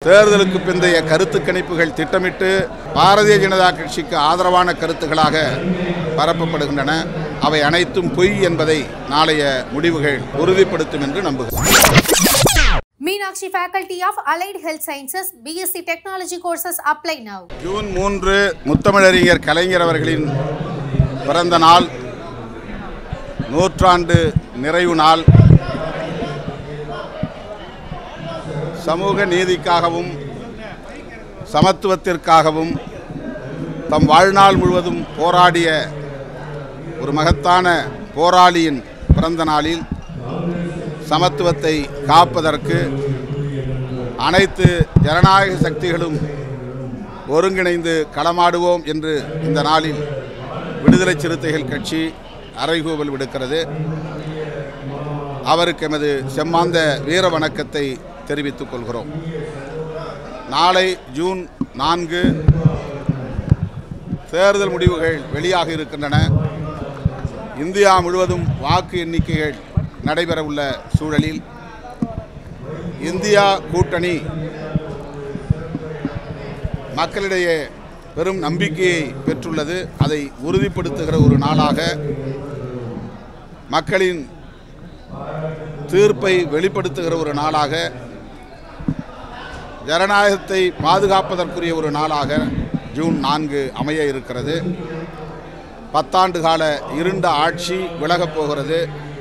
தேர்தலுக்கு பிந்தைய கருத்து கணிப்புகள் திட்டமிட்டு பாரதிய ஜனதா கட்சிக்கு ஆதரவான கருத்துக்களாக பரப்பப்படுகின்றன. அவை அனைத்தும் பொய் என்பதை நாளைய முடிவுகள் உறுதிப்படுத்தும் என்று நம்புகிறேன். Meenakshi Faculty of Allied Health Sciences BSc Technology courses apply now. June 3 Muthamizharignar கலைஞர் அவர்களின் பிறந்த நாள், நூற்றாண்டு நிறைவு நாள். சமூக நீதிக்காகவும் சமத்துவத்திற்காகவும் தம் வாழ்நாள் முழுவதும் போராடிய ஒரு மகத்தான போராளியின் பிறந்த நாளில் சமத்துவத்தை காப்பதற்கு அனைத்து ஜனநாயக சக்திகளும் ஒருங்கிணைந்து களமாடுவோம் என்று இந்த நாளில் விடுதலை சிறுத்தைகள் கட்சி அறைகூவல் விடுக்கிறது. அவருக்கு எமது செம்மாந்த வீர வணக்கத்தை தெரிவித்துக் கொள்கிறோம். நாளை ஜூன் 4 தேர்தல் முடிவுகள் வெளியாக இருக்கின்றன. இந்தியா முழுவதும் வாக்கு எண்ணிக்கைகள் நடைபெற உள்ள சூழலில் இந்தியா கூட்டணி மக்களிடையே பெரும் நம்பிக்கையை பெற்றுள்ளது. அதை உறுதிப்படுத்துகிற ஒரு நாளாக, மக்களின் தீர்ப்பை வெளிப்படுத்துகிற ஒரு நாளாக, ஜனநாயகத்தை பாதுகாப்பதற்குரிய ஒரு நாளாக ஜூன் 4 அமைய இருக்கிறது. 10 ஆண்டு கால இருண்ட ஆட்சி விலகப் போகிறது.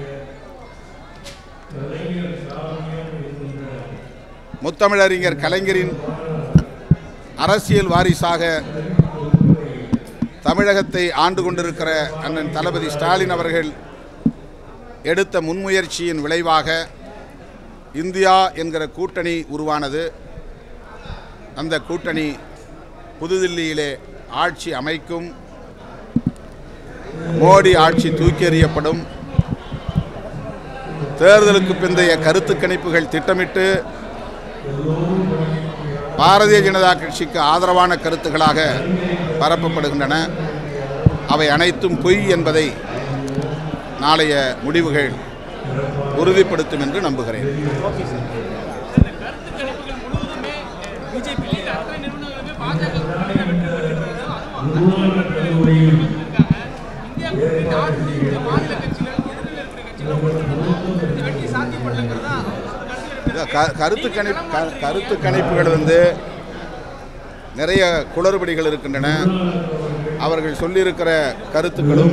முத்தமிழறிஞர் கலைஞரின் அரசியல் வாரிசாக தமிழகத்தை ஆண்டு கொண்டிருக்கிற அண்ணன் தளபதி ஸ்டாலின் அவர்கள் எடுத்த முன்முயற்சியின் விளைவாக இந்தியா என்கிற கூட்டணி உருவானது. அந்த கூட்டணி புதுதில்லியிலே ஆட்சி அமைக்கும். மோடி ஆட்சி தூக்கி எறியப்படும். தேர்தலுக்கு பிந்தைய கருத்து கணிப்புகள் திட்டமிட்டு பாரதிய ஜனதா கட்சிக்கு ஆதரவான கருத்துக்களாக பரப்பப்படுகின்றன. அவை அனைத்தும் பொய் என்பதை நாளைய முடிவுகள் உறுதிப்படுத்தும் என்று நம்புகிறேன். கருத்து கணிப்புகள் நிறைய குளறுபடிகள் இருக்கின்றன. அவர்கள் சொல்லியிருக்கிற கருத்துக்களும்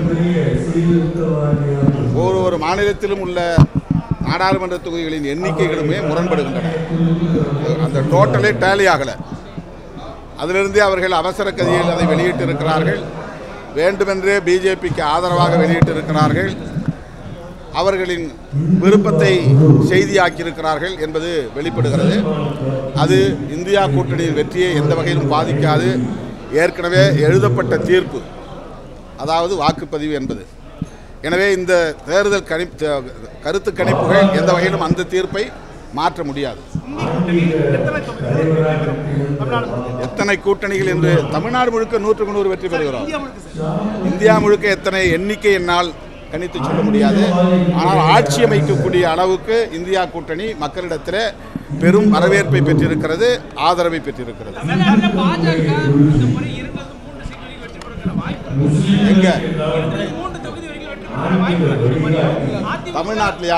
ஒவ்வொரு மாநிலத்திலும் உள்ள நாடாளுமன்ற தொகுதிகளின் எண்ணிக்கைகளுமே முரண்படுகின்றன. அந்த டோட்டலே டேலி ஆகலை. அதிலிருந்தே அவர்கள் அவசர கதியில் அதை வெளியிட்டிருக்கிறார்கள். வேண்டுமென்றே பிஜேபிக்கு ஆதரவாக வெளியிட்டிருக்கிறார்கள். அவர்களின் விருப்பத்தை செய்தியாக்கியிருக்கிறார்கள் என்பது வெளிப்படுகிறது. அது இந்தியா கூட்டணியின் வெற்றியை எந்த வகையிலும் பாதிக்காது. ஏற்கனவே எழுதப்பட்ட தீர்ப்பு, அதாவது வாக்குப்பதிவு என்பது. எனவே இந்த தேர்தல் கருத்து கணிப்புகள் எந்த வகையிலும் அந்த தீர்ப்பை மாற்ற முடியாது. எத்தனை கூட்டணிகள் என்று தமிழ்நாடு முழுக்க 100க்கு 100 வெற்றி பெறுகிறோம். இந்தியா முழுக்க எத்தனை எண்ணிக்கை என்னால் கணித்து சொல்ல முடியாது. ஆனால் ஆட்சி அமைக்கக்கூடிய அளவுக்கு இந்தியா கூட்டணி மக்களிடத்தில் பெரும் வரவேற்பை பெற்றிருக்கிறது, ஆதரவை பெற்றிருக்கிறது. எங்க தமிழ்நாட்டிலையா?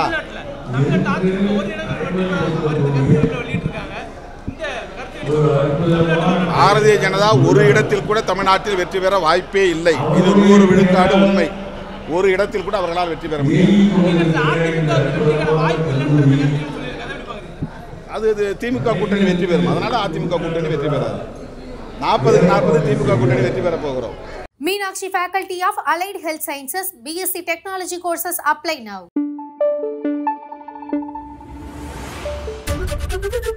பாரதிய ஜனதா ஒரு இடத்தில் கூட தமிழ்நாட்டில் வெற்றி பெற வாய்ப்பே இல்லை. இது 100 விழுக்காடு உண்மை. ஒரு இடத்தில் கூட அவர்களால் வெற்றி பெற முடியும். அது திமுக கூட்டணி வெற்றி பெறும். அதனால அதிமுக கூட்டணி வெற்றி பெறாது. 40க்கு 40 திமுக கூட்டணி வெற்றி பெற போகிறோம். Meenakshi Faculty of Allied Health Sciences BSc Technology courses apply now.